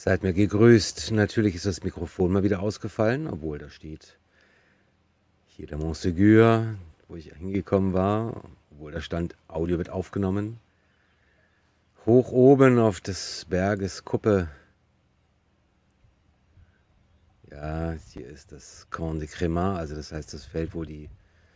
Seid mir gegrüßt. Natürlich ist das Mikrofon mal wieder ausgefallen, obwohl da steht hier der Montségur, wo ich hingekommen war, obwohl da stand, Audio wird aufgenommen. Hoch oben auf des Berges Kuppe. Ja, hier ist das Camp de Crémat, also das heißt das Feld, wo die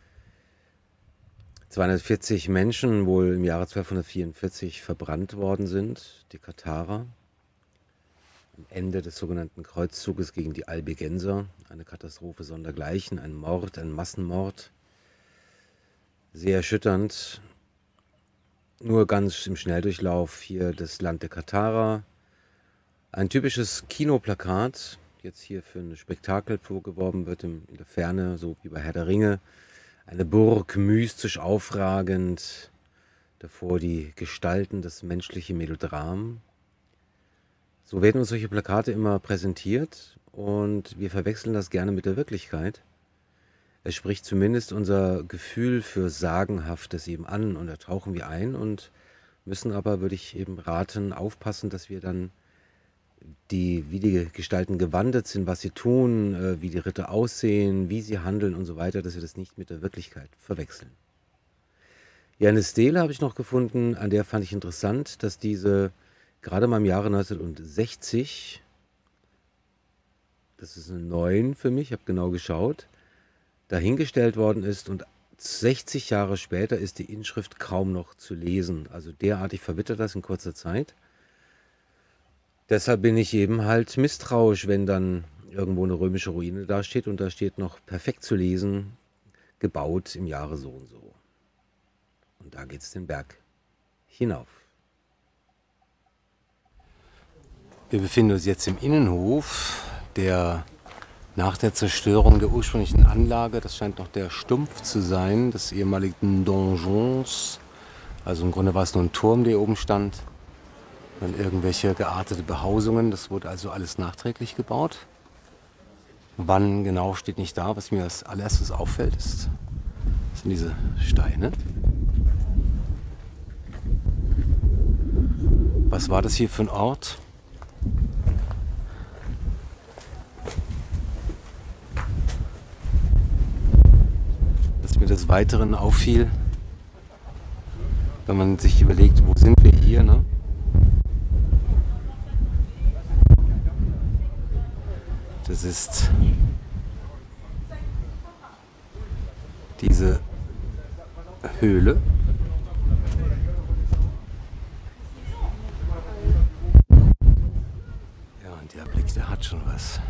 240 Menschen wohl im Jahre 1244 verbrannt worden sind, die Katharer. Am Ende des sogenannten Kreuzzuges gegen die Albigenser, eine Katastrophe sondergleichen, ein Mord, ein Massenmord, sehr erschütternd. Nur ganz im Schnelldurchlauf hier das Land der Katharer, ein typisches Kinoplakat, jetzt hier für ein Spektakel vorgeworben wird in der Ferne, so wie bei Herr der Ringe, eine Burg mystisch aufragend, davor die Gestalten, das menschliche Melodram. So werden uns solche Plakate immer präsentiert und wir verwechseln das gerne mit der Wirklichkeit. Es spricht zumindest unser Gefühl für Sagenhaftes eben an und da tauchen wir ein und müssen aber, würde ich eben raten, aufpassen, dass wir dann wie die Gestalten gewandelt sind, was sie tun, wie die Ritter aussehen, wie sie handeln und so weiter, dass wir das nicht mit der Wirklichkeit verwechseln. Ja, eine Stele habe ich noch gefunden, an der fand ich interessant, dass diese gerade mal im Jahre 1960, das ist eine 9 für mich, ich habe genau geschaut, dahingestellt worden ist und 60 Jahre später ist die Inschrift kaum noch zu lesen. Also derartig verwittert das in kurzer Zeit. Deshalb bin ich eben halt misstrauisch, wenn dann irgendwo eine römische Ruine dasteht und da steht noch perfekt zu lesen, gebaut im Jahre so und so. Und da geht es den Berg hinauf. Wir befinden uns jetzt im Innenhof, der nach der Zerstörung der ursprünglichen Anlage, das scheint noch der Stumpf zu sein, des ehemaligen Donjons. Also im Grunde war es nur ein Turm, der oben stand. Dann irgendwelche geartete Behausungen, das wurde also alles nachträglich gebaut. Wann genau steht nicht da, was mir als allererstes auffällt, sind diese Steine. Was war das hier für ein Ort? Was mir des Weiteren auffiel, wenn man sich überlegt, wo sind wir hier, ne? Das ist diese Höhle. Ja, und der Blick, der hat schon was.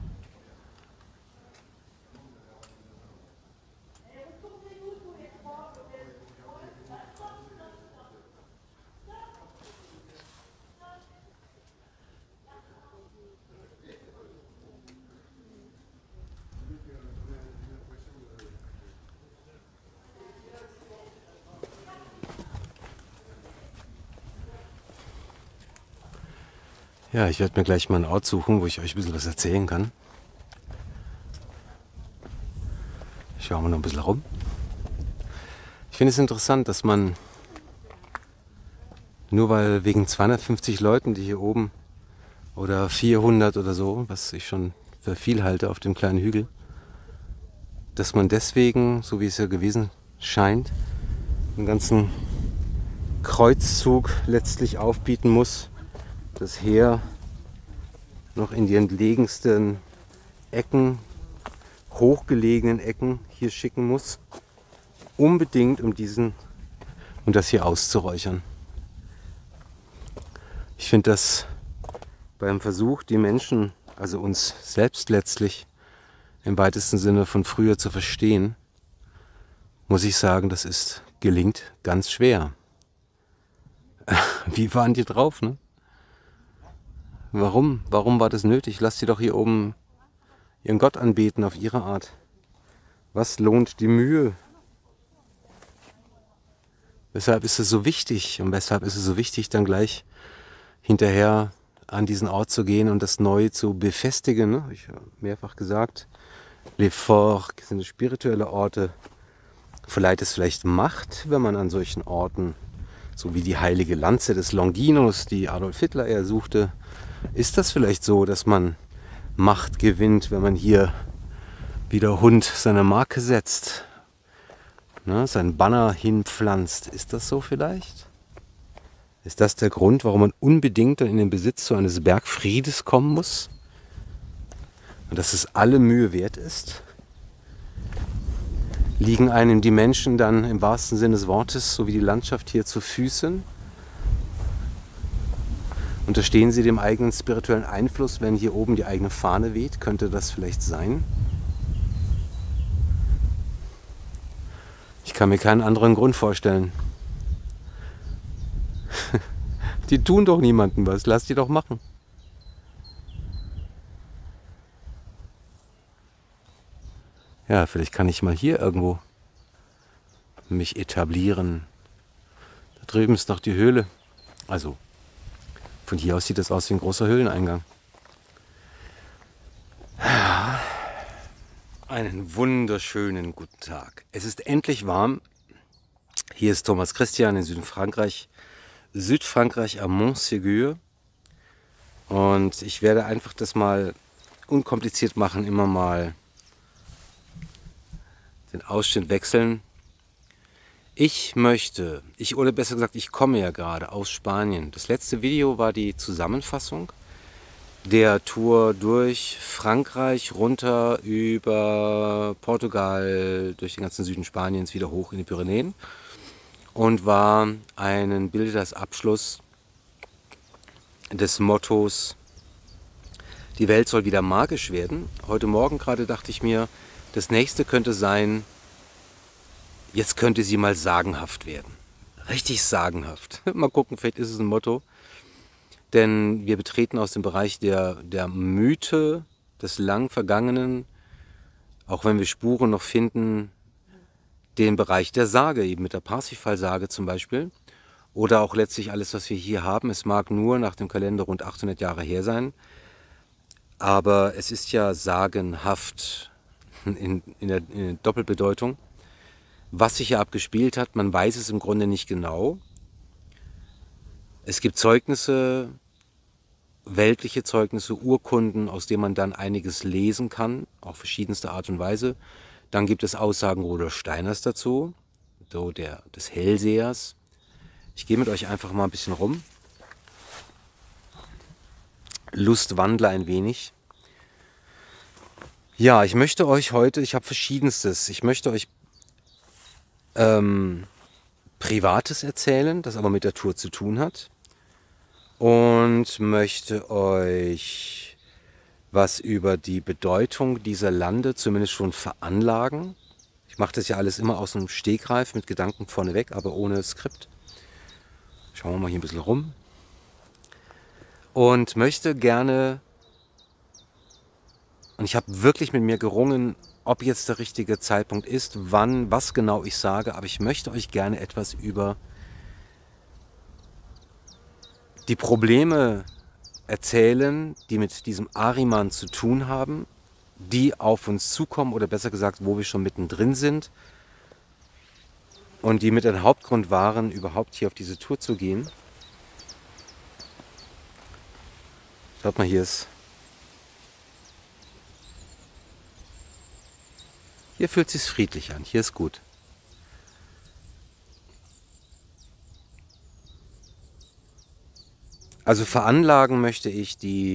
Ja, ich werde mir gleich mal einen Ort suchen, wo ich euch ein bisschen was erzählen kann. Schauen wir noch ein bisschen rum. Ich finde es interessant, dass man nur weil wegen 250 Leuten, die hier oben oder 400 oder so, was ich schon für viel halte auf dem kleinen Hügel, dass man deswegen, so wie es ja gewesen scheint, einen ganzen Kreuzzug letztlich aufbieten muss, das Heer noch in die entlegensten Ecken, hochgelegenen Ecken hier schicken muss, unbedingt um das hier auszuräuchern. Ich finde das beim Versuch, die Menschen, also uns selbst letztlich im weitesten Sinne von früher zu verstehen, muss ich sagen, gelingt ganz schwer. Wie waren die drauf, ne? Warum war das nötig? Lasst sie doch hier oben ihren Gott anbeten auf ihre Art. Was lohnt die Mühe? Weshalb ist es so wichtig? Und weshalb ist es so wichtig, dann gleich hinterher an diesen Ort zu gehen und das neu zu befestigen? Ne? Ich habe mehrfach gesagt, les forts sind spirituelle Orte. Verleiht es vielleicht Macht, wenn man an solchen Orten, so wie die heilige Lanze des Longinus, die Adolf Hitler eher suchte, Ist das vielleicht so, dass man Macht gewinnt, wenn man hier wie der Hund seine Marke setzt, ne, sein Banner hinpflanzt? Ist das so vielleicht? Ist das der Grund, warum man unbedingt dann in den Besitz so eines Bergfriedes kommen muss? Und dass es alle Mühe wert ist? Liegen einem die Menschen dann im wahrsten Sinne des Wortes, so wie die Landschaft hier, zu Füßen? Unterstehen sie dem eigenen spirituellen Einfluss, wenn hier oben die eigene Fahne weht? Könnte das vielleicht sein? Ich kann mir keinen anderen Grund vorstellen. Die tun doch niemandem was, lass die doch machen. Ja, vielleicht kann ich mal hier irgendwo mich etablieren. Da drüben ist noch die Höhle. Also, von hier aus sieht das aus wie ein großer Höhleneingang. Ja, einen wunderschönen guten Tag. Es ist endlich warm. Hier ist Thomas Christian in Südfrankreich am Montségur. Und ich werde einfach das mal unkompliziert machen, immer mal den Ausschnitt wechseln. Oder besser gesagt, ich komme ja gerade aus Spanien. Das letzte Video war die Zusammenfassung der Tour durch Frankreich, runter über Portugal, durch den ganzen Süden Spaniens, wieder hoch in die Pyrenäen. Und bildet das Abschluss des Mottos, die Welt soll wieder magisch werden. Heute Morgen gerade dachte ich mir, das nächste könnte sein, jetzt könnte sie mal sagenhaft werden. Richtig sagenhaft. Mal gucken, vielleicht ist es ein Motto. Denn wir betreten aus dem Bereich der Mythe des lang Vergangenen, auch wenn wir Spuren noch finden, den Bereich der Sage, eben mit der Parsifal-Sage zum Beispiel. Oder auch letztlich alles, was wir hier haben. Es mag nur nach dem Kalender rund 800 Jahre her sein. Aber es ist ja sagenhaft in der Doppelbedeutung. Was sich hier abgespielt hat, man weiß es im Grunde nicht genau. Es gibt Zeugnisse, weltliche Zeugnisse, Urkunden, aus denen man dann einiges lesen kann, auf verschiedenste Art und Weise. Dann gibt es Aussagen Rudolf Steiners dazu, so des Hellsehers. Ich gehe mit euch einfach mal ein bisschen rum. Lustwandle ein wenig. Ja, ich möchte euch heute, ich habe Verschiedenstes, ich möchte euch Privates erzählen, das aber mit der Tour zu tun hat. Und möchte euch was über die Bedeutung dieser Lande zumindest schon veranlagen. Ich mache das ja alles immer aus dem Stegreif, mit Gedanken vorneweg, aber ohne Skript. Schauen wir mal hier ein bisschen rum. Und möchte gerne, und ich habe wirklich mit mir gerungen, ob jetzt der richtige Zeitpunkt ist, wann, was genau ich sage, aber ich möchte euch gerne etwas über die Probleme erzählen, die mit diesem Ahriman zu tun haben, die auf uns zukommen oder besser gesagt, wo wir schon mittendrin sind und die mit ein Hauptgrund waren, überhaupt hier auf diese Tour zu gehen. Schaut mal, hier fühlt es sich friedlich an, hier ist gut. Also veranlagen möchte ich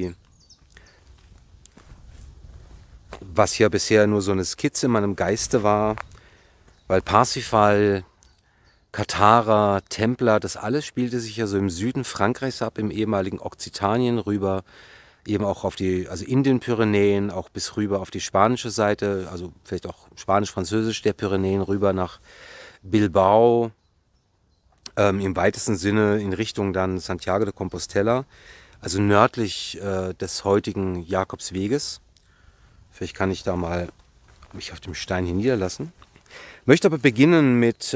was ja bisher nur so eine Skizze in meinem Geiste war, weil Parsifal, Katharer, Templer, das alles spielte sich ja so im Süden Frankreichs ab, im ehemaligen Okzitanien rüber, eben auch also in den Pyrenäen, auch bis rüber auf die spanische Seite, also vielleicht auch spanisch-französisch der Pyrenäen rüber nach Bilbao, im weitesten Sinne in Richtung dann Santiago de Compostela, also nördlich des heutigen Jakobsweges. Vielleicht kann ich da mal mich auf dem Stein hier niederlassen. Möchte aber beginnen mit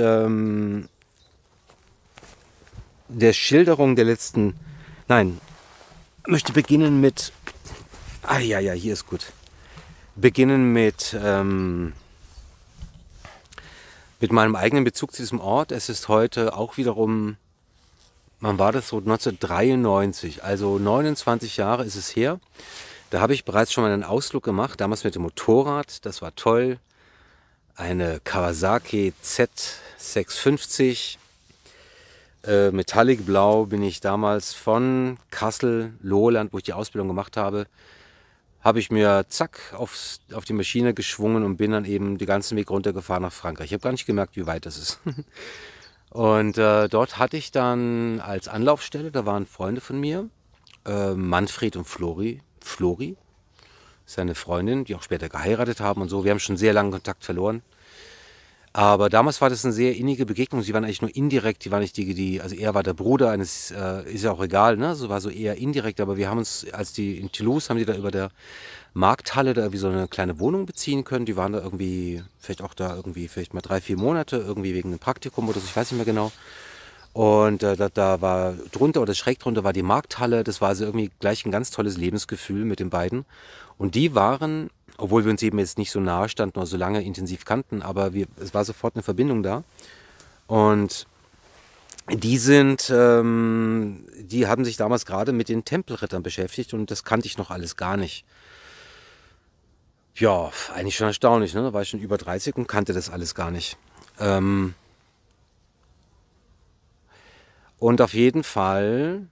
der Schilderung der letzten... Nein, möchte beginnen mit... ja, hier ist gut. Beginnen mit meinem eigenen Bezug zu diesem Ort. Es ist heute auch wiederum wann war das so? 1993, also 29 Jahre ist es her. Da habe ich bereits schon mal einen Ausflug gemacht, damals mit dem Motorrad, das war toll. Eine Kawasaki Z650, Metallic Blau bin ich damals von Kassel, Lohland, wo ich die Ausbildung gemacht habe ich mir zack auf die Maschine geschwungen und bin dann eben den ganzen Weg runtergefahren nach Frankreich. Ich habe gar nicht gemerkt, wie weit das ist. Und dort hatte ich dann als Anlaufstelle, da waren Freunde von mir, Manfred und Flori, seine Freundin, die auch später geheiratet haben und so. Wir haben schon sehr lange Kontakt verloren. Aber damals war das eine sehr innige Begegnung. Sie waren eigentlich nur indirekt, die waren nicht also er war der Bruder eines, ist ja auch egal, ne? So war so eher indirekt, aber wir haben uns, als die in Toulouse, haben die da über der Markthalle da irgendwie so eine kleine Wohnung beziehen können. Die waren da irgendwie, vielleicht auch da irgendwie, vielleicht mal 3, 4 Monate, irgendwie wegen einem Praktikum oder so, ich weiß nicht mehr genau. Und da war drunter oder schräg drunter war die Markthalle. Das war also irgendwie gleich ein ganz tolles Lebensgefühl mit den beiden. Und die waren, obwohl wir uns eben jetzt nicht so nahe standen oder so lange intensiv kannten, aber es war sofort eine Verbindung da. Und die haben sich damals gerade mit den Tempelrittern beschäftigt und das kannte ich noch alles gar nicht. Ja, eigentlich schon erstaunlich, ne? Da war ich schon über 30 und kannte das alles gar nicht. Und auf jeden Fall,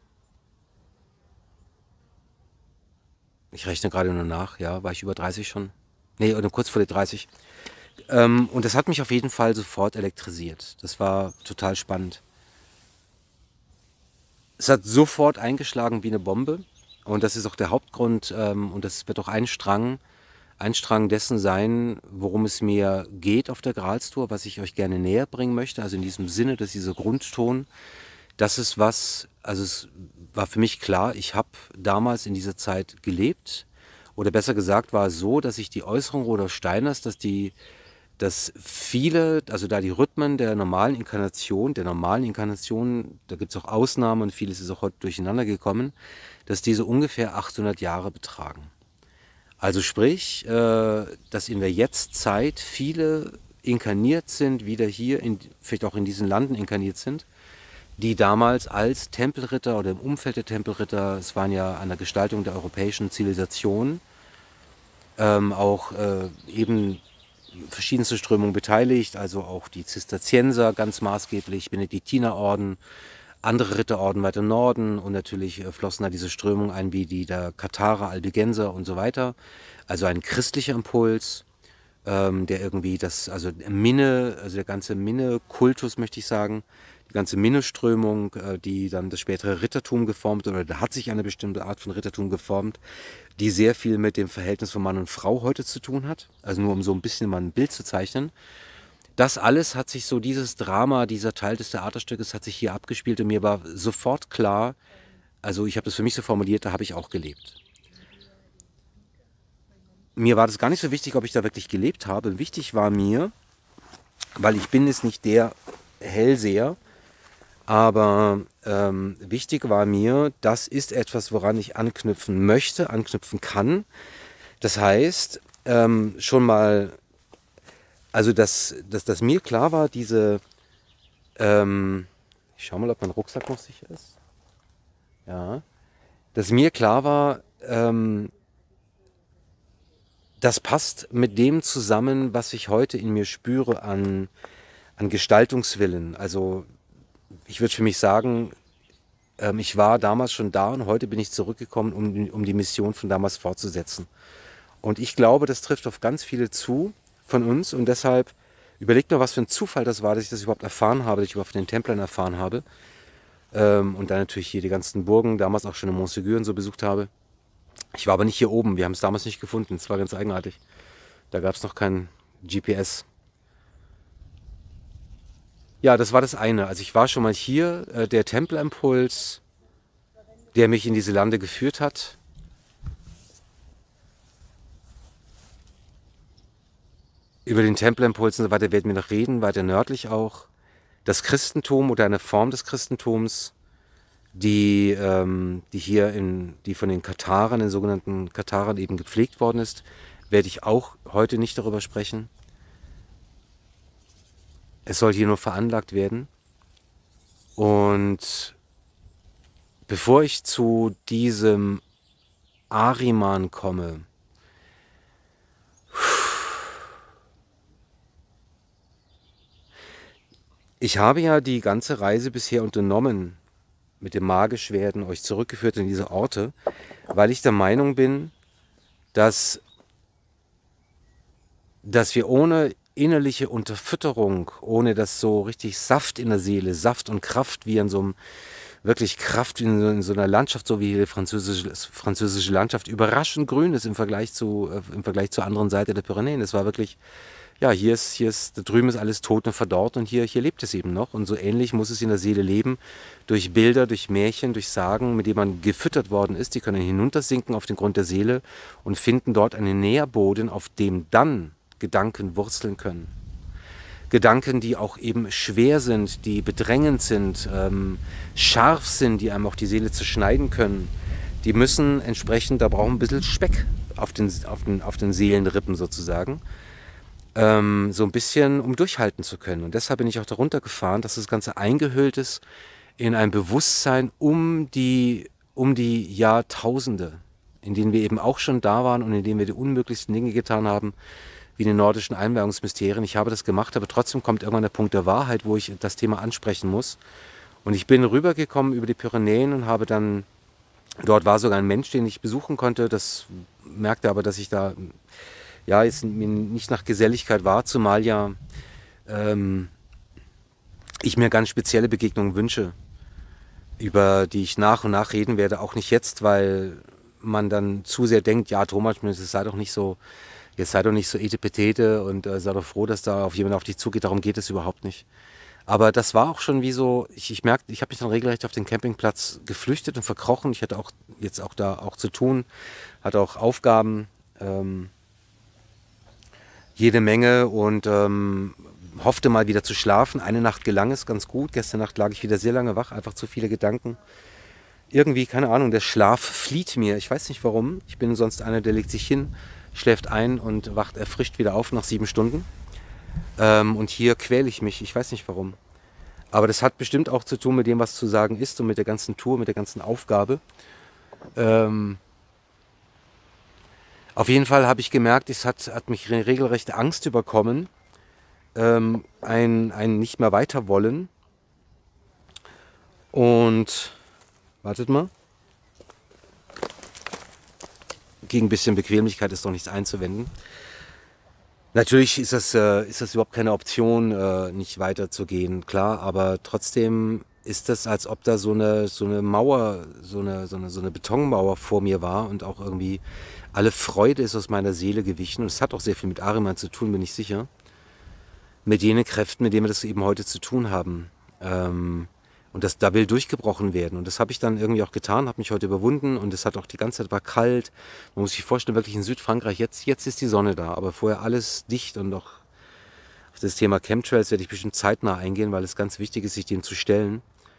ich rechne gerade nur nach, ja, war ich über 30 schon? Nee, oder kurz vor der 30. Und das hat mich auf jeden Fall sofort elektrisiert. Das war total spannend. Es hat sofort eingeschlagen wie eine Bombe. Und das ist auch der Hauptgrund, und das wird auch ein Strang dessen sein, worum es mir geht auf der Gralstour, was ich euch gerne näher bringen möchte. Also in diesem Sinne, dass dieser Grundton, das ist was, also es war für mich klar, ich habe damals in dieser Zeit gelebt. Oder besser gesagt war es so, dass ich die Äußerung Rudolf Steiners, dass viele, also da die Rhythmen der normalen Inkarnation, da gibt es auch Ausnahmen und vieles ist auch heute durcheinander gekommen, dass diese ungefähr 800 Jahre betragen. Also sprich, dass in der Jetztzeit viele inkarniert sind, wieder hier, vielleicht auch in diesen Landen inkarniert sind, die damals als Tempelritter oder im Umfeld der Tempelritter, es waren ja an der Gestaltung der europäischen Zivilisation, auch eben verschiedenste Strömungen beteiligt, also auch die Zisterzienser ganz maßgeblich, Benediktinerorden, andere Ritterorden weiter im Norden und natürlich flossen da diese Strömungen ein wie die der Katharer, Albigenser und so weiter. Also ein christlicher Impuls, der irgendwie also der ganze Minne-Kultus möchte ich sagen, die ganze Minne-Strömung, die dann das spätere Rittertum geformt oder da hat sich eine bestimmte Art von Rittertum geformt, die sehr viel mit dem Verhältnis von Mann und Frau heute zu tun hat. Also nur um so ein bisschen mal ein Bild zu zeichnen. Das alles hat sich so, dieses Drama, dieser Teil des Theaterstückes hat sich hier abgespielt und mir war sofort klar, also ich habe das für mich so formuliert, da habe ich auch gelebt. Mir war das gar nicht so wichtig, ob ich da wirklich gelebt habe. Wichtig war mir, weil ich bin jetzt nicht der Hellseher, aber wichtig war mir, das ist etwas, woran ich anknüpfen möchte, anknüpfen kann. Das heißt, schon mal, also dass mir klar war, ich schau mal, ob mein Rucksack noch sicher ist. Ja, dass mir klar war, das passt mit dem zusammen, was ich heute in mir spüre an Gestaltungswillen. Also ich würde für mich sagen, ich war damals schon da und heute bin ich zurückgekommen, um die Mission von damals fortzusetzen. Und ich glaube, das trifft auf ganz viele zu von uns und deshalb überlegt mal, was für ein Zufall das war, dass ich das überhaupt erfahren habe, dass ich überhaupt von den Templern erfahren habe. Und dann natürlich hier die ganzen Burgen, damals auch schon in Montségur und so besucht habe. Ich war aber nicht hier oben, wir haben es damals nicht gefunden, es war ganz eigenartig. Da gab es noch kein GPS. Ja, das war das eine. Also ich war schon mal hier, der Tempelimpuls, der mich in diese Lande geführt hat. Über den Tempelimpuls und so weiter werden wir noch reden, weiter nördlich auch. Das Christentum oder eine Form des Christentums, die von den Katharern, den sogenannten Katharern eben gepflegt worden ist, werde ich auch heute nicht darüber sprechen. Es soll hier nur veranlagt werden. Und Bevor ich zu diesem Ahriman komme, ich habe ja die ganze Reise bisher unternommen, mit dem Magischwerden euch zurückgeführt in diese Orte, weil ich der Meinung bin, dass wir ohne innerliche Unterfütterung, ohne das so richtig Saft in der Seele, Saft und Kraft wie in so einem, wirklich Kraft in so einer Landschaft, so wie die französische Landschaft, überraschend grün ist im Vergleich zur anderen Seite der Pyrenäen. Es war wirklich, ja, da drüben ist alles tot und verdorrt und hier lebt es eben noch. Und so ähnlich muss es in der Seele leben, durch Bilder, durch Märchen, durch Sagen, mit denen man gefüttert worden ist. Die können hinuntersinken auf den Grund der Seele und finden dort einen Nährboden, auf dem dann Gedanken wurzeln können. Gedanken, die auch eben schwer sind, die bedrängend sind, scharf sind, die einem auch die Seele zerschneiden können. Die müssen entsprechend, da brauchen ein bisschen Speck auf den Seelenrippen sozusagen, so ein bisschen, um durchhalten zu können. Und deshalb bin ich auch darunter gefahren, dass das Ganze eingehüllt ist in ein Bewusstsein um die Jahrtausende, in denen wir eben auch schon da waren und in denen wir die unmöglichsten Dinge getan haben, wie in den nordischen Einweihungsmysterien. Ich habe das gemacht, aber trotzdem kommt irgendwann der Punkt der Wahrheit, wo ich das Thema ansprechen muss. Und ich bin rübergekommen über die Pyrenäen und habe dann, dort war sogar ein Mensch, den ich besuchen konnte, das merkte aber, dass ich da, ja, jetzt nicht nach Geselligkeit war, zumal ja ich mir ganz spezielle Begegnungen wünsche, über die ich nach und nach reden werde, auch nicht jetzt, weil man dann zu sehr denkt, ja Thomas, jetzt sei doch nicht so etepetete und sei doch froh, dass da auf jemand auf dich zugeht, darum geht es überhaupt nicht. Aber das war auch schon wie so, ich merkte, ich habe mich dann regelrecht auf den Campingplatz geflüchtet und verkrochen. Ich hatte auch jetzt auch da auch zu tun, hatte auch Aufgaben, jede Menge und hoffte mal wieder zu schlafen. Eine Nacht gelang es ganz gut, gestern Nacht lag ich wieder sehr lange wach, einfach zu viele Gedanken. Irgendwie, keine Ahnung, der Schlaf flieht mir, ich weiß nicht warum. Ich bin sonst einer, der legt sich hin, schläft ein und wacht erfrischt wieder auf nach 7 Stunden. Und hier quäle ich mich, ich weiß nicht warum. Aber das hat bestimmt auch zu tun mit dem, was zu sagen ist und mit der ganzen Tour, mit der ganzen Aufgabe. Auf jeden Fall habe ich gemerkt, es hat mich regelrechte Angst überkommen, ein nicht mehr weiter wollen. Und wartet mal. Gegen ein bisschen Bequemlichkeit ist doch nichts einzuwenden. Natürlich ist das überhaupt keine Option, nicht weiterzugehen, klar, aber trotzdem ist das, als ob da so eine Mauer, so eine Betonmauer vor mir war und auch irgendwie alle Freude ist aus meiner Seele gewichen. Und es hat auch sehr viel mit Ahriman zu tun, bin ich sicher. Mit jenen Kräften, mit denen wir das eben heute zu tun haben. Und da will durchgebrochen werden. Und das habe ich dann irgendwie auch getan, habe mich heute überwunden und es hat auch die ganze Zeit war kalt. Man muss sich vorstellen, wirklich in Südfrankreich, jetzt ist die Sonne da, aber vorher alles dicht und auch auf das Thema Chemtrails werde ich bestimmt zeitnah eingehen, weil es ganz wichtig ist, sich dem zu stellen.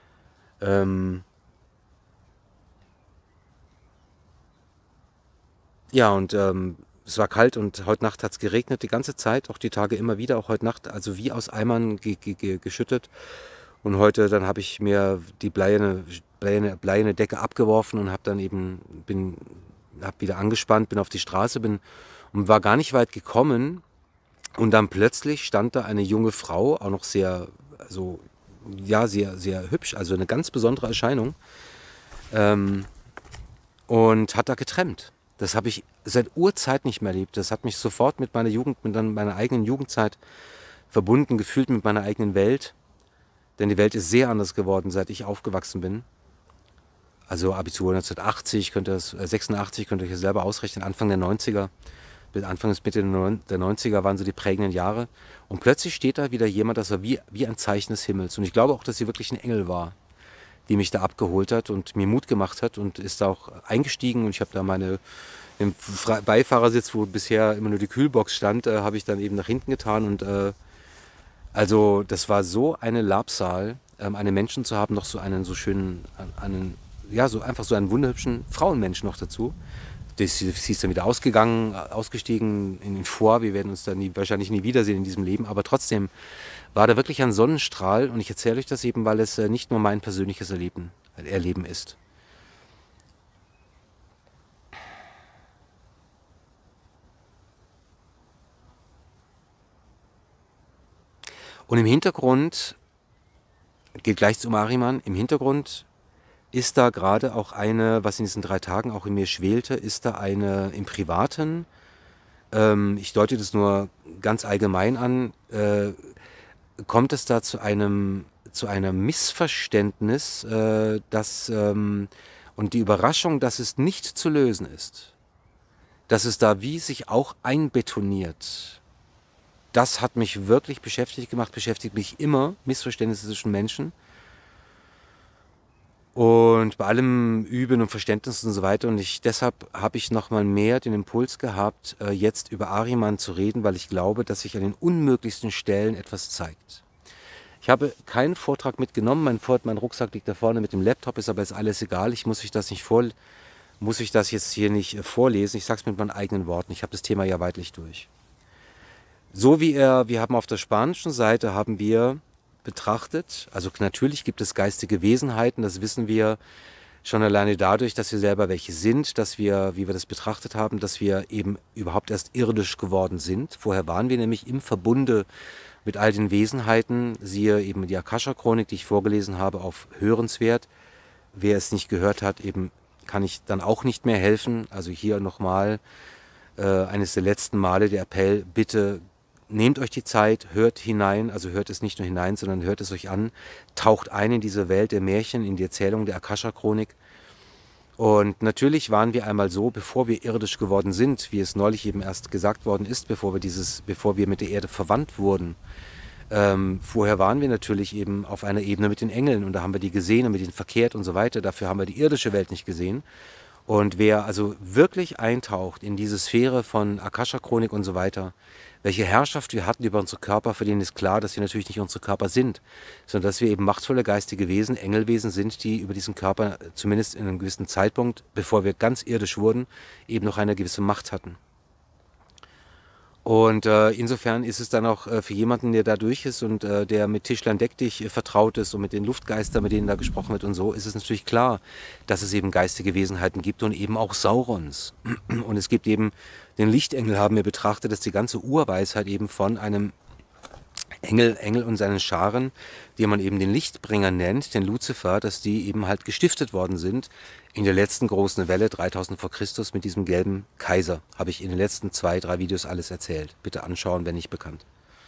Ja, und es war kalt und heute Nacht hat es geregnet die ganze Zeit, auch die Tage immer wieder, auch heute Nacht, also wie aus Eimern geschüttet. Und heute, dann habe ich mir die bleierne Decke abgeworfen und habe dann eben, habe wieder angespannt, bin auf die Straße, und war gar nicht weit gekommen. Und dann plötzlich stand da eine junge Frau, auch noch sehr, also, ja, sehr, sehr hübsch, also eine ganz besondere Erscheinung. Und hat da getrennt. Das habe ich seit Urzeit nicht mehr erlebt. Das hat mich sofort mit meiner Jugend, mit meiner eigenen Jugendzeit verbunden gefühlt, mit meiner eigenen Welt. Denn die Welt ist sehr anders geworden, seit ich aufgewachsen bin. Also Abitur 1980, 86, könnt ihr euch ja selber ausrechnen, Anfang der 90er, bis Anfang bis Mitte der 90er waren so die prägenden Jahre. Und plötzlich steht da wieder jemand, das war wie ein Zeichen des Himmels. Und ich glaube auch, dass sie wirklich ein Engel war, die mich da abgeholt hat und mir Mut gemacht hat und ist da auch eingestiegen. Und ich habe da im Beifahrersitz, wo bisher immer nur die Kühlbox stand, habe ich dann eben nach hinten getan. Und also das war so eine Labsal, einen Menschen zu haben, noch so einen so schönen, ja, so einfach so einen wunderhübschen Frauenmenschen noch dazu. Sie ist dann wieder ausgestiegen in den Foyer. Wir werden uns dann wahrscheinlich nie wiedersehen in diesem Leben. Aber trotzdem war da wirklich ein Sonnenstrahl. Und ich erzähle euch das eben, weil es nicht nur mein persönliches Erleben ist. Und im Hintergrund, geht gleich zum Ahriman, im Hintergrund ist da gerade auch eine, was in diesen 3 Tagen auch in mir schwelte, ist da eine im Privaten, ich deute das nur ganz allgemein an, kommt es da zu einem Missverständnis, und die Überraschung, dass es nicht zu lösen ist, dass es da wie sich auch einbetoniert. Das hat mich wirklich beschäftigt gemacht, beschäftigt mich immer, Missverständnisse zwischen Menschen. Und bei allem Üben und Verständnis und so weiter. Und deshalb habe ich nochmal mehr den Impuls gehabt, jetzt über Ahriman zu reden, weil ich glaube, dass sich an den unmöglichsten Stellen etwas zeigt. Ich habe keinen Vortrag mitgenommen, mein Rucksack liegt da vorne mit dem Laptop, ist aber jetzt alles egal. Muss ich das jetzt hier nicht vorlesen. Ich sage es mit meinen eigenen Worten. Ich habe das Thema ja weitlich durch. So wie wir haben auf der spanischen Seite haben wir betrachtet, also natürlich gibt es geistige Wesenheiten, das wissen wir schon alleine dadurch, dass wir selber welche sind, dass wir, wie wir das betrachtet haben, dass wir eben überhaupt erst irdisch geworden sind. Vorher waren wir nämlich im Verbunde mit all den Wesenheiten, siehe eben die Akasha-Chronik, die ich vorgelesen habe, auf hörenswert. Wer es nicht gehört hat, eben kann ich dann auch nicht mehr helfen. Also hier nochmal eines der letzten Male der Appell, bitte nehmt euch die Zeit, hört hinein, also hört es nicht nur hinein, sondern hört es euch an, taucht ein in diese Welt der Märchen, in die Erzählung der Akasha-Chronik. Und natürlich waren wir einmal so, bevor wir irdisch geworden sind, wie es neulich eben erst gesagt worden ist, bevor wir mit der Erde verwandt wurden. Vorher waren wir natürlich eben auf einer Ebene mit den Engeln und da haben wir die gesehen und mit denen verkehrt und so weiter. Dafür haben wir die irdische Welt nicht gesehen. Und wer also wirklich eintaucht in diese Sphäre von Akasha-Chronik und so weiter, welche Herrschaft wir hatten über unsere Körper, für denen ist klar, dass wir natürlich nicht unsere Körper sind, sondern dass wir eben machtvolle geistige Wesen, Engelwesen sind, die über diesen Körper zumindest in einem gewissen Zeitpunkt, bevor wir ganz irdisch wurden, eben noch eine gewisse Macht hatten. Und insofern ist es dann auch für jemanden, der da durch ist und der mit Tischlein deck dich vertraut ist und mit den Luftgeistern, mit denen da gesprochen wird und so, ist es natürlich klar, dass es eben geistige Wesenheiten gibt und eben auch Saurons. Und es gibt eben, den Lichtengel haben wir betrachtet, dass die ganze Urweisheit eben von einem Engel und seinen Scharen, die man eben den Lichtbringer nennt, den Luzifer, dass die eben halt gestiftet worden sind in der letzten großen Welle, 3000 vor Christus, mit diesem gelben Kaiser. Habe ich in den letzten 2, 3 Videos alles erzählt. Bitte anschauen, wenn nicht bekannt.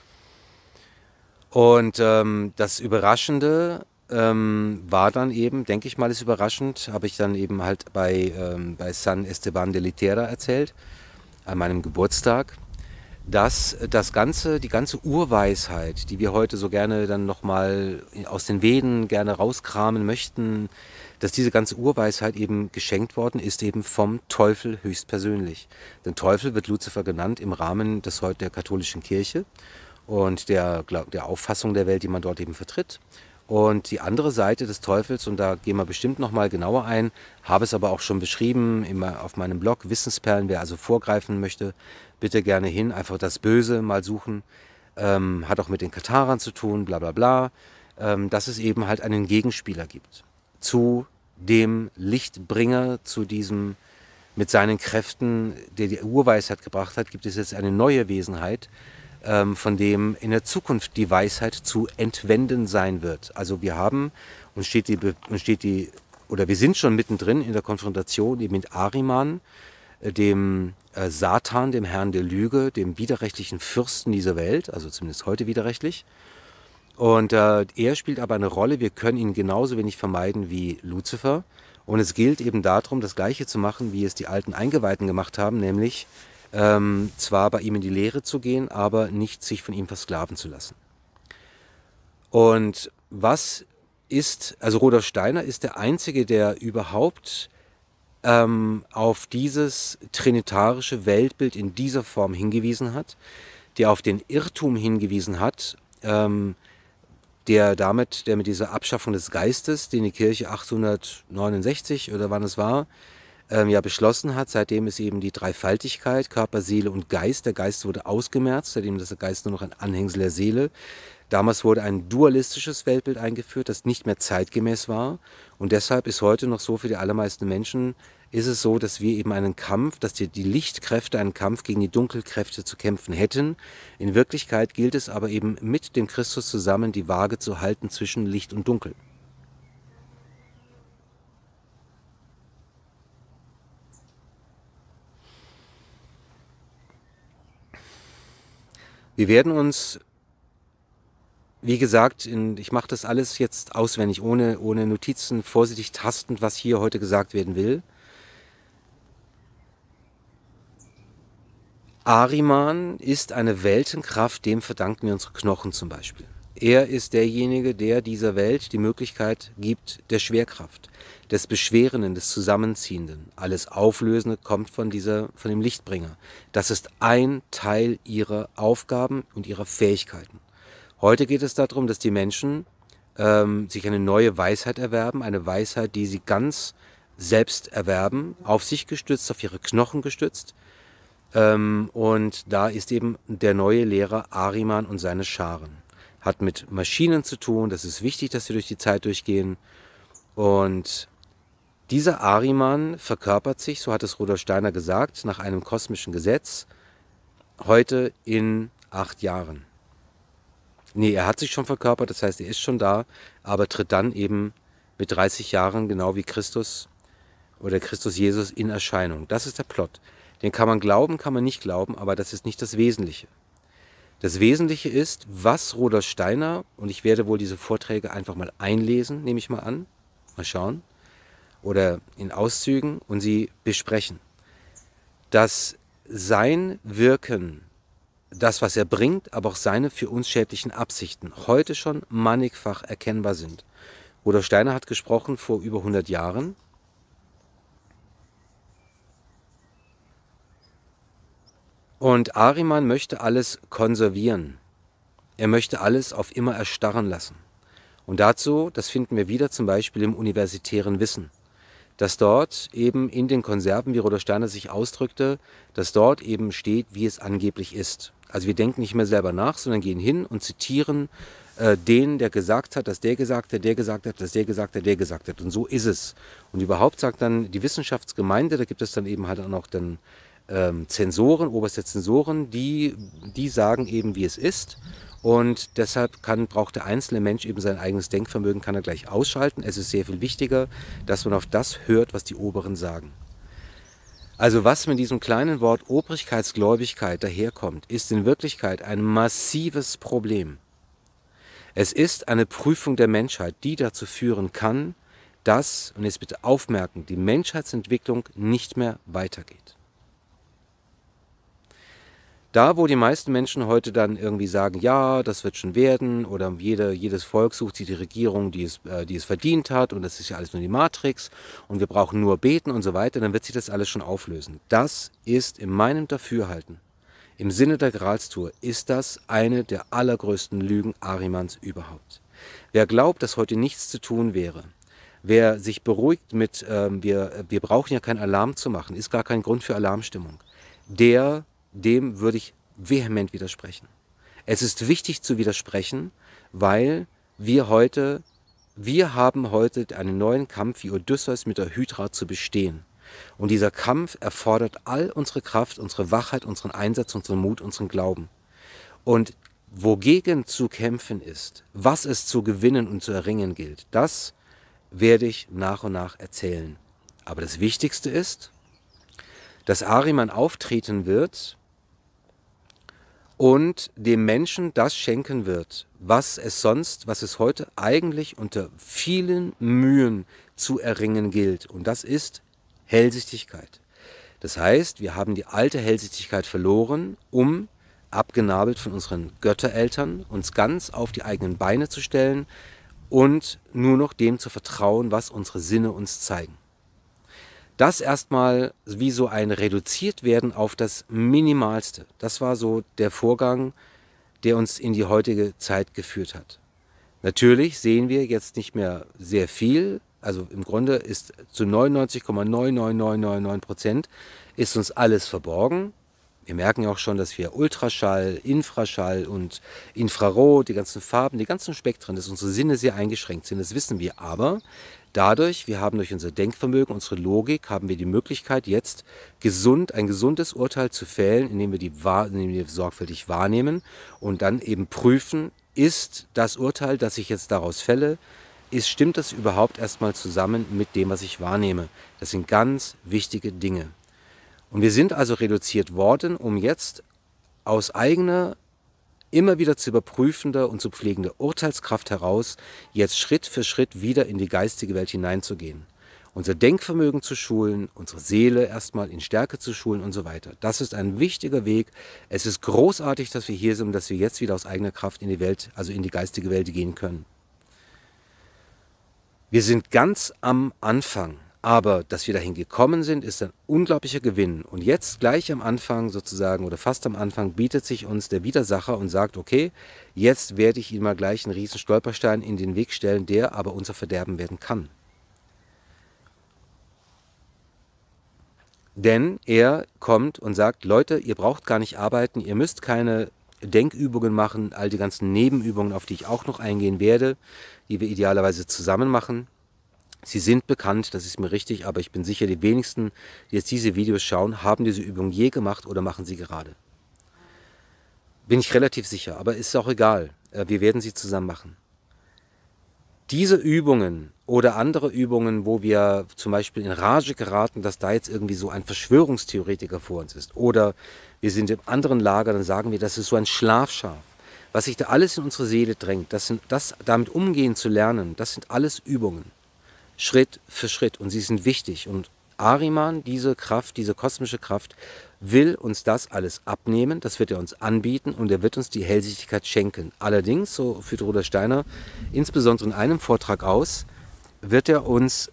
Und das Überraschende war dann eben, denke ich mal, ist überraschend, habe ich dann eben halt bei San Esteban de Litera erzählt, an meinem Geburtstag, dass die ganze Urweisheit, die wir heute so gerne dann nochmal aus den Veden gerne rauskramen möchten, dass diese ganze Urweisheit eben geschenkt worden ist, eben vom Teufel höchstpersönlich. Denn Teufel wird Luzifer genannt im Rahmen der katholischen Kirche und der Auffassung der Welt, die man dort eben vertritt. Und die andere Seite des Teufels, und da gehen wir bestimmt nochmal genauer ein, habe es aber auch schon beschrieben auf meinem Blog Wissensperlen, wer also vorgreifen möchte, bitte gerne hin, einfach das Böse mal suchen, hat auch mit den Katharern zu tun, bla bla bla, dass es eben halt einen Gegenspieler gibt zu dem Lichtbringer, zu diesem mit seinen Kräften, der die Urweisheit gebracht hat, gibt es jetzt eine neue Wesenheit, von dem in der Zukunft die Weisheit zu entwenden sein wird. Also wir haben, wir sind schon mittendrin in der Konfrontation eben mit Ahriman, dem Satan, dem Herrn der Lüge, dem widerrechtlichen Fürsten dieser Welt, also zumindest heute widerrechtlich. Und er spielt aber eine Rolle, wir können ihn genauso wenig vermeiden wie Luzifer. Und es gilt eben darum, das Gleiche zu machen, wie es die alten Eingeweihten gemacht haben, nämlich zwar bei ihm in die Lehre zu gehen, aber nicht sich von ihm versklaven zu lassen. Und also Rudolf Steiner ist der Einzige, der überhaupt auf dieses trinitarische Weltbild in dieser Form hingewiesen hat, der auf den Irrtum hingewiesen hat, der mit dieser Abschaffung des Geistes, den die Kirche 869 oder wann es war, beschlossen hat. Seitdem ist eben die Dreifaltigkeit, Körper, Seele und Geist. Der Geist wurde ausgemerzt, seitdem ist der Geist nur noch ein Anhängsel der Seele. Damals wurde ein dualistisches Weltbild eingeführt, das nicht mehr zeitgemäß war. Und deshalb ist heute noch so, für die allermeisten Menschen ist es so, dass wir eben einen Kampf, dass die Lichtkräfte einen Kampf gegen die Dunkelkräfte zu kämpfen hätten. In Wirklichkeit gilt es aber eben mit dem Christus zusammen, die Waage zu halten zwischen Licht und Dunkel. Wir werden uns, wie gesagt, ich mache das alles jetzt auswendig, ohne Notizen, vorsichtig tastend, was hier heute gesagt werden will. Ahriman ist eine Weltenkraft, dem verdanken wir unsere Knochen zum Beispiel. Er ist derjenige, der dieser Welt die Möglichkeit gibt der Schwerkraft, des Beschwerenden, des Zusammenziehenden. Alles Auflösende kommt von dem Lichtbringer. Das ist ein Teil ihrer Aufgaben und ihrer Fähigkeiten. Heute geht es darum, dass die Menschen sich eine neue Weisheit erwerben, eine Weisheit, die sie ganz selbst erwerben, auf sich gestützt, auf ihre Knochen gestützt. Und da ist eben der neue Lehrer Ahriman und seine Scharen. Hat mit Maschinen zu tun, das ist wichtig, dass sie durch die Zeit durchgehen. Und dieser Ahriman verkörpert sich, so hat es Rudolf Steiner gesagt, nach einem kosmischen Gesetz, heute in 8 Jahren. Nee, er hat sich schon verkörpert, das heißt, er ist schon da, aber tritt dann eben mit 30 Jahren, genau wie Christus oder Christus Jesus, in Erscheinung. Das ist der Plot. Den kann man glauben, kann man nicht glauben, aber das ist nicht das Wesentliche. Das Wesentliche ist, was Rudolf Steiner, und ich werde wohl diese Vorträge einfach mal einlesen, nehme ich mal an, mal schauen, oder in Auszügen und sie besprechen. Dass sein Wirken, das, was er bringt, aber auch seine für uns schädlichen Absichten heute schon mannigfach erkennbar sind. Rudolf Steiner hat gesprochen vor über 100 Jahren. Und Ahriman möchte alles konservieren. Er möchte alles auf immer erstarren lassen. Und dazu, das finden wir wieder zum Beispiel im universitären Wissen, dass dort eben in den Konserven, wie Rudolf Steiner sich ausdrückte, dass dort eben steht, wie es angeblich ist. Also wir denken nicht mehr selber nach, sondern gehen hin und zitieren den, der gesagt hat, dass der gesagt hat, der gesagt hat, dass der gesagt hat, der gesagt hat. Und so ist es. Und überhaupt sagt dann die Wissenschaftsgemeinde, da gibt es dann eben halt auch noch dann Zensoren, oberste Zensoren, die sagen eben, wie es ist. Und deshalb braucht der einzelne Mensch eben sein eigenes Denkvermögen, kann er gleich ausschalten. Es ist sehr viel wichtiger, dass man auf das hört, was die Oberen sagen. Also was mit diesem kleinen Wort Obrigkeitsgläubigkeit daherkommt, ist in Wirklichkeit ein massives Problem. Es ist eine Prüfung der Menschheit, die dazu führen kann, dass, und jetzt bitte aufmerken, die Menschheitsentwicklung nicht mehr weitergeht. Da, wo die meisten Menschen heute dann irgendwie sagen, ja, das wird schon werden, oder jedes Volk sucht sich die Regierung, die es verdient hat, und das ist ja alles nur die Matrix, und wir brauchen nur beten und so weiter, dann wird sich das alles schon auflösen. Das ist in meinem Dafürhalten, im Sinne der Gralstour, ist das eine der allergrößten Lügen Ahrimans überhaupt. Wer glaubt, dass heute nichts zu tun wäre, wer sich beruhigt mit, wir brauchen ja keinen Alarm zu machen, ist gar kein Grund für Alarmstimmung, dem würde ich vehement widersprechen. Es ist wichtig zu widersprechen, weil wir haben heute einen neuen Kampf wie Odysseus mit der Hydra zu bestehen. Und dieser Kampf erfordert all unsere Kraft, unsere Wachheit, unseren Einsatz, unseren Mut, unseren Glauben. Und wogegen zu kämpfen ist, was es zu gewinnen und zu erringen gilt, das werde ich nach und nach erzählen. Aber das Wichtigste ist, dass Ahriman auftreten wird und dem Menschen das schenken wird, was es heute eigentlich unter vielen Mühen zu erringen gilt. Und das ist Hellsichtigkeit. Das heißt, wir haben die alte Hellsichtigkeit verloren, um, abgenabelt von unseren Göttereltern, uns ganz auf die eigenen Beine zu stellen und nur noch dem zu vertrauen, was unsere Sinne uns zeigen. Das erstmal wie so ein Reduziertwerden auf das Minimalste. Das war so der Vorgang, der uns in die heutige Zeit geführt hat. Natürlich sehen wir jetzt nicht mehr sehr viel. Also im Grunde ist zu 99,99999% ist uns alles verborgen. Wir merken ja auch schon, dass wir Ultraschall, Infraschall und Infrarot, die ganzen Farben, die ganzen Spektren, dass unsere Sinne sehr eingeschränkt sind, das wissen wir. Aber dadurch, wir haben durch unser Denkvermögen, unsere Logik, haben wir die Möglichkeit, jetzt ein gesundes Urteil zu fällen, indem wir sorgfältig wahrnehmen und dann eben prüfen, ist das Urteil, das ich jetzt daraus fälle, stimmt das überhaupt erstmal zusammen mit dem, was ich wahrnehme? Das sind ganz wichtige Dinge. Und wir sind also reduziert worden, um jetzt aus eigener, immer wieder zu überprüfender und zu pflegender Urteilskraft heraus, jetzt Schritt für Schritt wieder in die geistige Welt hineinzugehen. Unser Denkvermögen zu schulen, unsere Seele erstmal in Stärke zu schulen und so weiter. Das ist ein wichtiger Weg. Es ist großartig, dass wir hier sind und dass wir jetzt wieder aus eigener Kraft in die Welt, also in die geistige Welt gehen können. Wir sind ganz am Anfang. Aber dass wir dahin gekommen sind, ist ein unglaublicher Gewinn. Und jetzt gleich am Anfang sozusagen oder fast am Anfang bietet sich uns der Widersacher und sagt, okay, jetzt werde ich ihm mal gleich einen riesen Stolperstein in den Weg stellen, der aber unser Verderben werden kann. Denn er kommt und sagt, Leute, ihr braucht gar nicht arbeiten, ihr müsst keine Denkübungen machen, all die ganzen Nebenübungen, auf die ich auch noch eingehen werde, die wir idealerweise zusammen machen. Sie sind bekannt, das ist mir richtig, aber ich bin sicher, die wenigsten, die jetzt diese Videos schauen, haben diese Übung je gemacht oder machen sie gerade. Bin ich relativ sicher, aber ist auch egal. Wir werden sie zusammen machen. Diese Übungen oder andere Übungen, wo wir zum Beispiel in Rage geraten, dass da jetzt irgendwie so ein Verschwörungstheoretiker vor uns ist, oder wir sind im anderen Lager, dann sagen wir, das ist so ein Schlafschaf. Was sich da alles in unsere Seele drängt, damit umgehen zu lernen, das sind alles Übungen. Schritt für Schritt, und sie sind wichtig. Und Ahriman, diese Kraft, diese kosmische Kraft, will uns das alles abnehmen, das wird er uns anbieten und er wird uns die Hellsichtigkeit schenken. Allerdings, so führt Rudolf Steiner insbesondere in einem Vortrag aus, wird er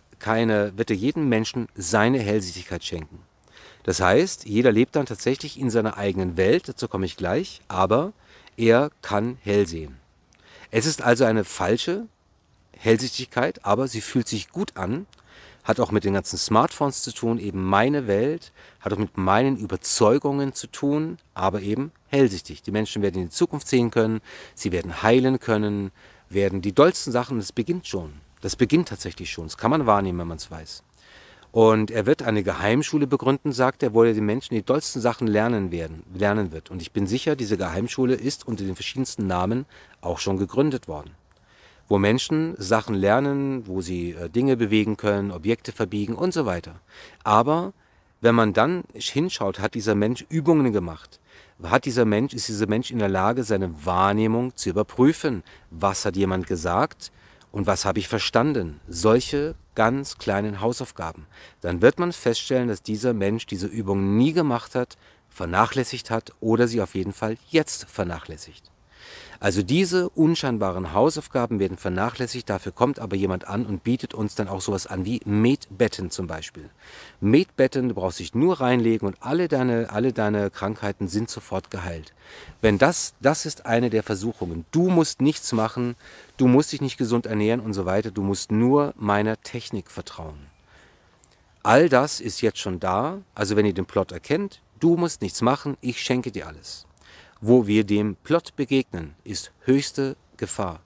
jedem Menschen seine Hellsichtigkeit schenken. Das heißt, jeder lebt dann tatsächlich in seiner eigenen Welt, dazu komme ich gleich, aber er kann hell sehen. Es ist also eine falsche Hellsichtigkeit, aber sie fühlt sich gut an, hat auch mit den ganzen Smartphones zu tun, eben meine Welt, hat auch mit meinen Überzeugungen zu tun, aber eben hellsichtig. Die Menschen werden in die Zukunft sehen können, sie werden heilen können, werden die dollsten Sachen, das beginnt schon. Das beginnt tatsächlich schon, das kann man wahrnehmen, wenn man es weiß. Und er wird eine Geheimschule begründen, sagt er, wo er den Menschen die dollsten Sachen lernen wird. Und ich bin sicher, diese Geheimschule ist unter den verschiedensten Namen auch schon gegründet worden. Wo Menschen Sachen lernen, wo sie Dinge bewegen können, Objekte verbiegen und so weiter. Aber wenn man dann hinschaut, hat dieser Mensch Übungen gemacht. Ist dieser Mensch in der Lage, seine Wahrnehmung zu überprüfen? Was hat jemand gesagt und was habe ich verstanden? Solche ganz kleinen Hausaufgaben. Dann wird man feststellen, dass dieser Mensch diese Übung nie gemacht hat, vernachlässigt hat oder sie auf jeden Fall jetzt vernachlässigt. Also diese unscheinbaren Hausaufgaben werden vernachlässigt, dafür kommt aber jemand an und bietet uns dann auch sowas an wie Medbetten zum Beispiel. Medbetten, du brauchst dich nur reinlegen und alle deine Krankheiten sind sofort geheilt. Das ist eine der Versuchungen. Du musst nichts machen, du musst dich nicht gesund ernähren und so weiter, du musst nur meiner Technik vertrauen. All das ist jetzt schon da, also wenn ihr den Plot erkennt, du musst nichts machen, ich schenke dir alles. Wo wir dem Plot begegnen, ist höchste Gefahr.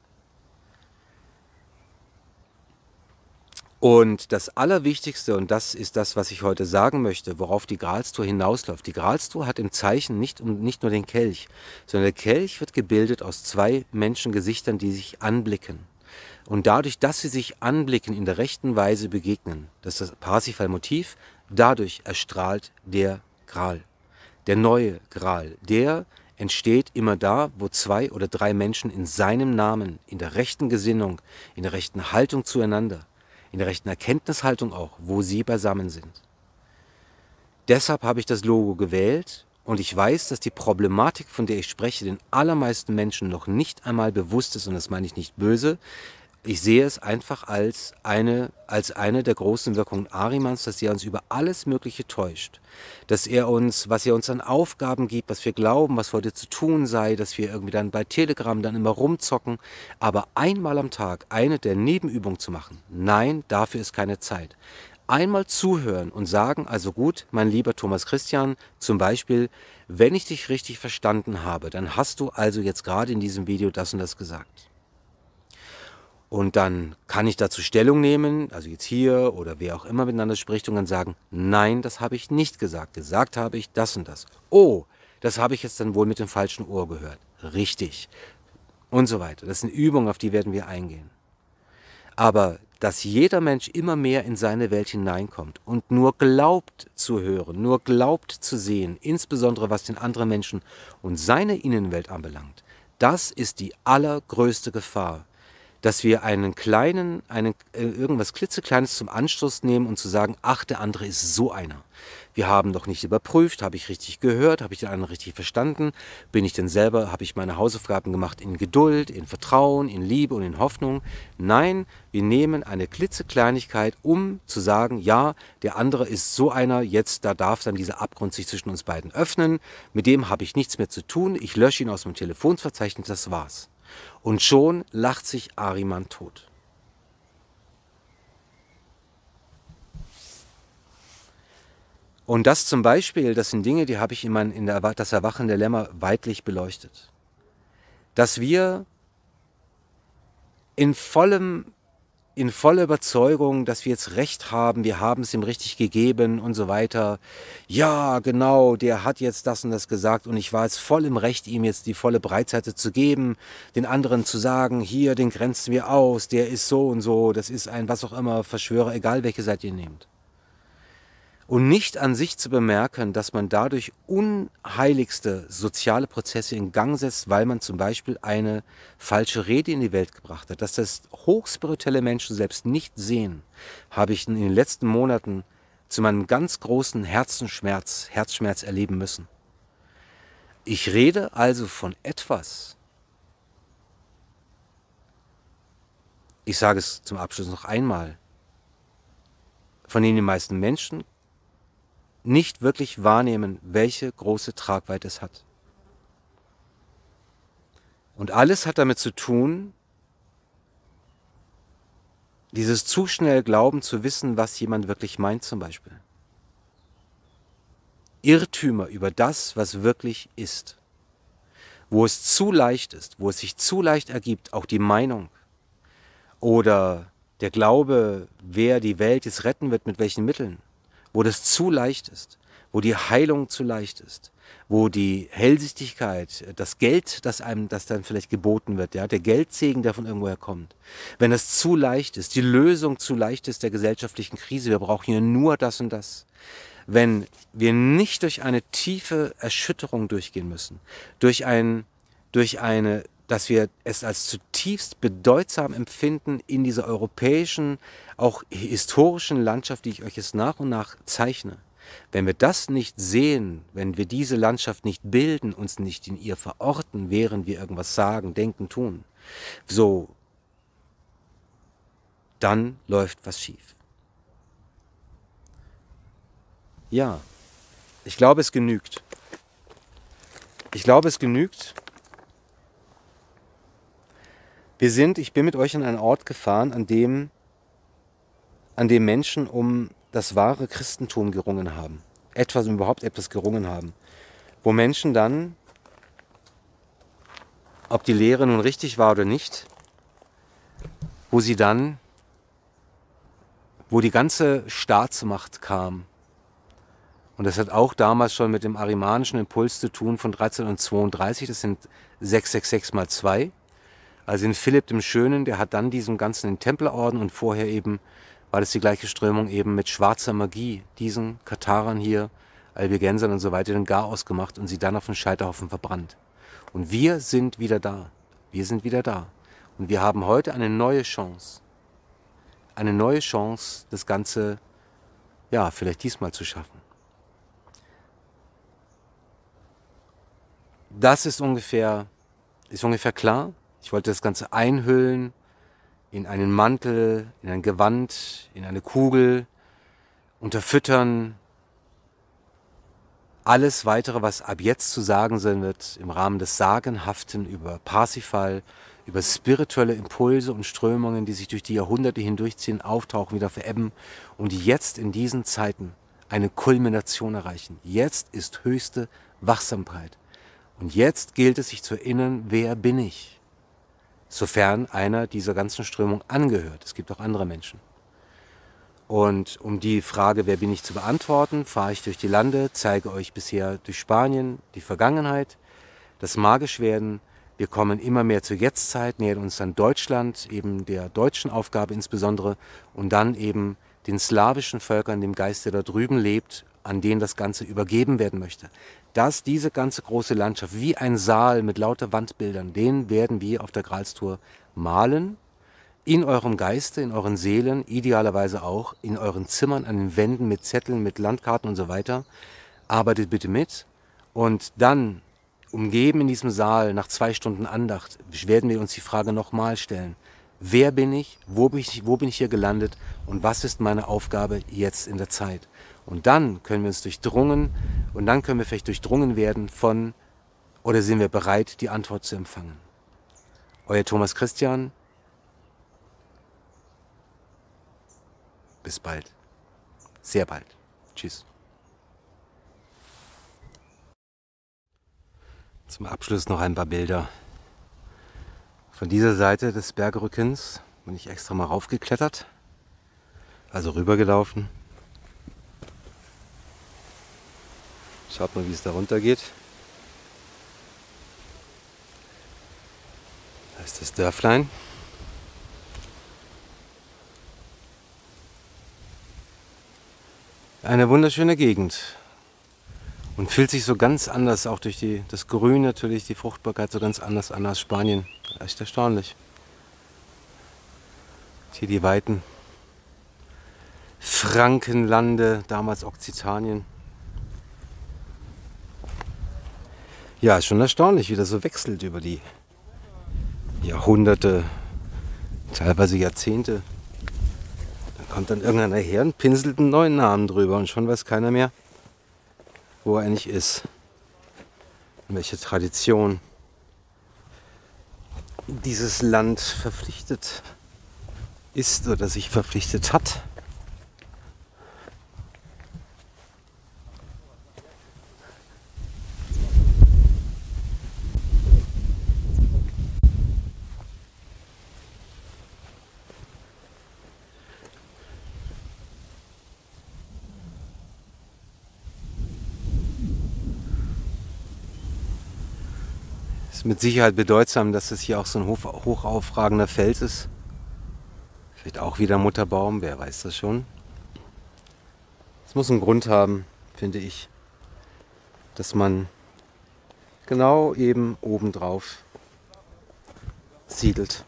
Und das Allerwichtigste, und das ist das, was ich heute sagen möchte, worauf die Gralstour hinausläuft. Die Gralstour hat im Zeichen nicht nur den Kelch, sondern der Kelch wird gebildet aus zwei Menschengesichtern, die sich anblicken. Und dadurch, dass sie sich anblicken, in der rechten Weise begegnen, das ist das Parsifal-Motiv, dadurch erstrahlt der Gral. Der neue Gral, der entsteht immer da, wo zwei oder drei Menschen in seinem Namen, in der rechten Gesinnung, in der rechten Haltung zueinander, in der rechten Erkenntnishaltung auch, wo sie beisammen sind. Deshalb habe ich das Logo gewählt und ich weiß, dass die Problematik, von der ich spreche, den allermeisten Menschen noch nicht einmal bewusst ist, und das meine ich nicht böse. Ich sehe es einfach als eine der großen Wirkungen Ahrimans, dass er uns über alles Mögliche täuscht. Dass was er uns an Aufgaben gibt, was wir glauben, was heute zu tun sei, dass wir irgendwie dann bei Telegram dann immer rumzocken. Aber einmal am Tag eine der Nebenübungen zu machen, nein, dafür ist keine Zeit. einmal zuhören und sagen, also gut, mein lieber Thomas Christian, zum Beispiel, wenn ich dich richtig verstanden habe, dann hast du also jetzt gerade in diesem Video das und das gesagt. Und dann kann ich dazu Stellung nehmen, also jetzt hier oder wer auch immer miteinander spricht und dann sagen, nein, das habe ich nicht gesagt. Gesagt habe ich das und das. Oh, das habe ich jetzt dann wohl mit dem falschen Ohr gehört. Richtig. Und so weiter. Das sind Übungen, auf die werden wir eingehen. Aber dass jeder Mensch immer mehr in seine Welt hineinkommt und nur glaubt zu hören, nur glaubt zu sehen, insbesondere was den anderen Menschen und seine Innenwelt anbelangt, das ist die allergrößte Gefahr. Dass wir irgendwas klitzekleines zum Anstoß nehmen und zu sagen, ach, der andere ist so einer. Wir haben doch nicht überprüft, habe ich richtig gehört, habe ich den anderen richtig verstanden, bin ich denn selber, habe ich meine Hausaufgaben gemacht in Geduld, in Vertrauen, in Liebe und in Hoffnung. Nein, wir nehmen eine klitzekleinigkeit, um zu sagen, ja, der andere ist so einer, jetzt, da darf dann dieser Abgrund sich zwischen uns beiden öffnen, mit dem habe ich nichts mehr zu tun, ich lösche ihn aus dem Telefonverzeichnis, das war's. Und schon lacht sich Ahriman tot. Und das zum Beispiel, das sind Dinge, die habe ich in das Erwachen der Lämmer weitlich beleuchtet. Dass wir in voller Überzeugung, dass wir jetzt Recht haben, wir haben es ihm richtig gegeben und so weiter. Ja, genau, der hat jetzt das und das gesagt und ich war jetzt voll im Recht, ihm jetzt die volle Breitseite zu geben, den anderen zu sagen, hier, den grenzen wir aus, der ist so und so, das ist ein was auch immer, Verschwörer, egal welche Seite ihr nehmt. Und nicht an sich zu bemerken, dass man dadurch unheiligste soziale Prozesse in Gang setzt, weil man zum Beispiel eine falsche Rede in die Welt gebracht hat. Dass das hochspirituelle Menschen selbst nicht sehen, habe ich in den letzten Monaten zu meinem ganz großen Herzschmerz erleben müssen. Ich rede also von etwas, ich sage es zum Abschluss noch einmal, von dem die meisten Menschen nicht wirklich wahrnehmen, welche große Tragweite es hat. Und alles hat damit zu tun, dieses zu schnell Glauben zu wissen, was jemand wirklich meint zum Beispiel. Irrtümer über das, was wirklich ist. Wo es zu leicht ist, wo es sich zu leicht ergibt, auch die Meinung oder der Glaube, wer die Welt jetzt retten wird, mit welchen Mitteln. Wo das zu leicht ist, wo die Heilung zu leicht ist, wo die Hellsichtigkeit, das Geld, das dann vielleicht geboten wird, ja, der Geldsegen, der von irgendwoher kommt, wenn das zu leicht ist, die Lösung zu leicht ist der gesellschaftlichen Krise, wir brauchen hier nur das und das, wenn wir nicht durch eine tiefe Erschütterung durchgehen müssen, dass wir es als zutiefst bedeutsam empfinden in dieser europäischen, auch historischen Landschaft, die ich euch jetzt nach und nach zeichne. Wenn wir das nicht sehen, wenn wir diese Landschaft nicht bilden, uns nicht in ihr verorten, während wir irgendwas sagen, denken, tun, so, dann läuft was schief. Ja, ich glaube, es genügt. Ich glaube, es genügt. Ich bin mit euch an einen Ort gefahren, an dem Menschen um das wahre Christentum gerungen haben. Überhaupt etwas gerungen haben. Wo Menschen dann, ob die Lehre nun richtig war oder nicht, wo die ganze Staatsmacht kam. Und das hat auch damals schon mit dem arimanischen Impuls zu tun von 1332, das sind 666 mal 2. Also in Philipp dem Schönen, der hat dann diesem ganzen den Templerorden und vorher eben war das die gleiche Strömung eben mit schwarzer Magie, diesen Katharern hier, Albigensern und so weiter, den Garaus gemacht und sie dann auf den Scheiterhaufen verbrannt. Und wir sind wieder da. Wir sind wieder da. Und wir haben heute eine neue Chance. Eine neue Chance, das Ganze, ja, vielleicht diesmal zu schaffen. Das ist ungefähr klar. Ich wollte das Ganze einhüllen in einen Mantel, in ein Gewand, in eine Kugel, unterfüttern. Alles Weitere, was ab jetzt zu sagen sein wird, im Rahmen des Sagenhaften über Parsifal, über spirituelle Impulse und Strömungen, die sich durch die Jahrhunderte hindurchziehen, auftauchen, wieder verebben und die jetzt in diesen Zeiten eine Kulmination erreichen. Jetzt ist höchste Wachsamkeit. Und jetzt gilt es, sich zu erinnern, wer bin ich? Sofern einer dieser ganzen Strömungen angehört. Es gibt auch andere Menschen. Und um die Frage, wer bin ich, zu beantworten, fahre ich durch die Lande, zeige euch bisher durch Spanien die Vergangenheit, das Magischwerden. Wir kommen immer mehr zur Jetztzeit, nähern uns dann Deutschland, eben der deutschen Aufgabe insbesondere, und dann eben den slawischen Völkern, dem Geist, der da drüben lebt, an den das Ganze übergeben werden möchte. Dass diese ganze große Landschaft, wie ein Saal mit lauter Wandbildern, den werden wir auf der Gralstour malen, in eurem Geiste, in euren Seelen, idealerweise auch in euren Zimmern, an den Wänden mit Zetteln, mit Landkarten und so weiter. Arbeitet bitte mit und dann, umgeben in diesem Saal, nach 2 Stunden Andacht, werden wir uns die Frage nochmal stellen. Wer bin ich? Wo bin ich hier gelandet? Und was ist meine Aufgabe jetzt in der Zeit? Und dann können wir uns vielleicht durchdrungen werden von, oder sind wir bereit, die Antwort zu empfangen? Euer Thomas Christian. Bis bald. Sehr bald. Tschüss. Zum Abschluss noch ein paar Bilder. Von dieser Seite des Bergrückens bin ich extra mal raufgeklettert, also rübergelaufen. Schaut mal, wie es da runter geht. Da ist das Dörflein. Eine wunderschöne Gegend. Und fühlt sich so ganz anders, auch durch das Grün natürlich, die Fruchtbarkeit so ganz anders an als Spanien. Echt erstaunlich. Hier die weiten Frankenlande, damals Okzitanien. Ja, ist schon erstaunlich, wie das so wechselt über die Jahrhunderte, teilweise Jahrzehnte. Da kommt dann irgendeiner her und pinselt einen neuen Namen drüber und schon weiß keiner mehr, wo er eigentlich ist. In welche Tradition dieses Land verpflichtet ist oder sich verpflichtet hat. Ist mit Sicherheit bedeutsam, dass es hier auch so ein hochaufragender Fels ist. Vielleicht auch wieder Mutterbaum, wer weiß das schon. Es muss einen Grund haben, finde ich, dass man genau eben obendrauf siedelt.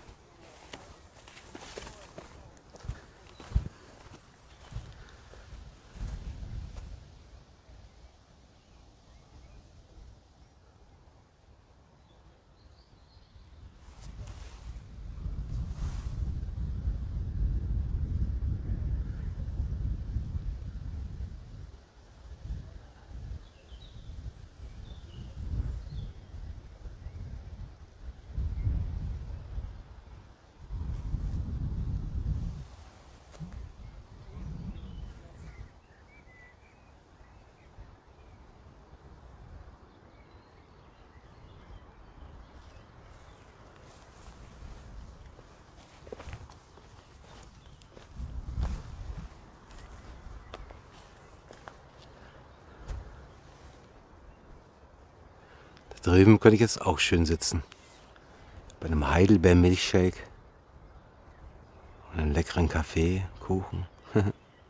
Da drüben könnte ich jetzt auch schön sitzen. Bei einem Heidelbeer-Milchshake. Und einem leckeren Kaffee, Kuchen.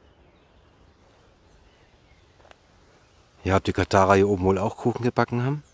Ja, ob die Katarer hier oben wohl auch Kuchen gebacken haben?